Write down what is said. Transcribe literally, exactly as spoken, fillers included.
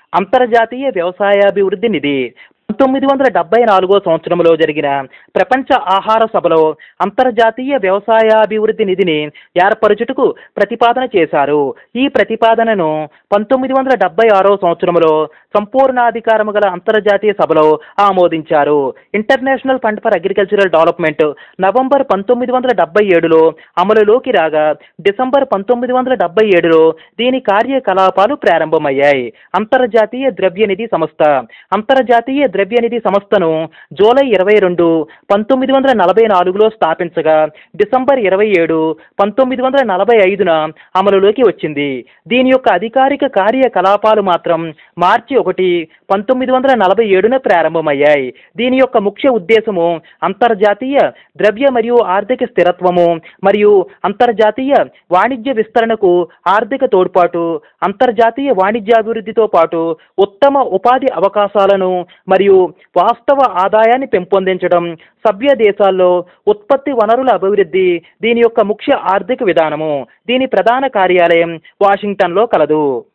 అంతర్జాతీయ వ్యవసాయాభివృద్ధి నిధి. పంతొమ్మిది వందల డెబ్బై నాలుగో సంవత్సరంలో జరిగిన ప్రపంచ ఆహార సభలో అంతర్జాతీయ వ్యవసాయాభివృద్ధి నిధిని ఏర్పరచుటకు ప్రతిపాదన చేశారు. ఈ ప్రతిపాదనను పంతొమ్మిది వందల డెబ్బై ఆరో సంవత్సరంలో సంపూర్ణాధికారము గల అంతర్జాతీయ సభలో ఆమోదించారు. International fund for agricultural development November పంతొమ్మిది వందల డెబ్బై ఏడులో అమలులోకి రాగా డిసెంబర్ పంతొమ్మిది వందల డెబ్బై ఏడులో దీని కార్యకలాపాలు ప్రారంభమయ్యాయి. అంతర్జాతీయ ద్రవ్యనిధి సంస్థ అంతర్జాతీయ ద్రవ్యనిధి సంస్థను జూలై ఇరవై రెండు పంతొమ్మిది వందల నలభై నాలుగులో స్థాపించగా డిసెంబర్ ఇరవై ఏడు పంతొమ్మిది వందల నలభై ఐదున అమలులోకి వచ్చింది. దీని యొక్క అధికారిక కార్యకలాపాలు మాత్రం మార్చి ఒకటి పంతొమ్మిది వందల నలభై ఏడున ప్రారంభమయ్యాయి. దీని యొక్క ముఖ్య ఉద్దేశము అంతర్జాతీయ ద్రవ్య మరియు ఆర్థిక స్థిరత్వము మరియు అంతర్జాతీయ వాణిజ్య విస్తరణకు ఆర్థిక తోడ్పాటు, అంతర్జాతీయ వాణిజ్యాభివృద్ధితో పాటు ఉత్తమ ఉపాధి అవకాశాలను మరియు వాస్తవ ఆదాయాన్ని పెంపొందించడం, సభ్య దేశాల్లో ఉత్పత్తి వనరుల అభివృద్ధి దీని యొక్క ముఖ్య ఆర్థిక విధానము. దీని ప్రధాన కార్యాలయం వాషింగ్టన్లో కలదు.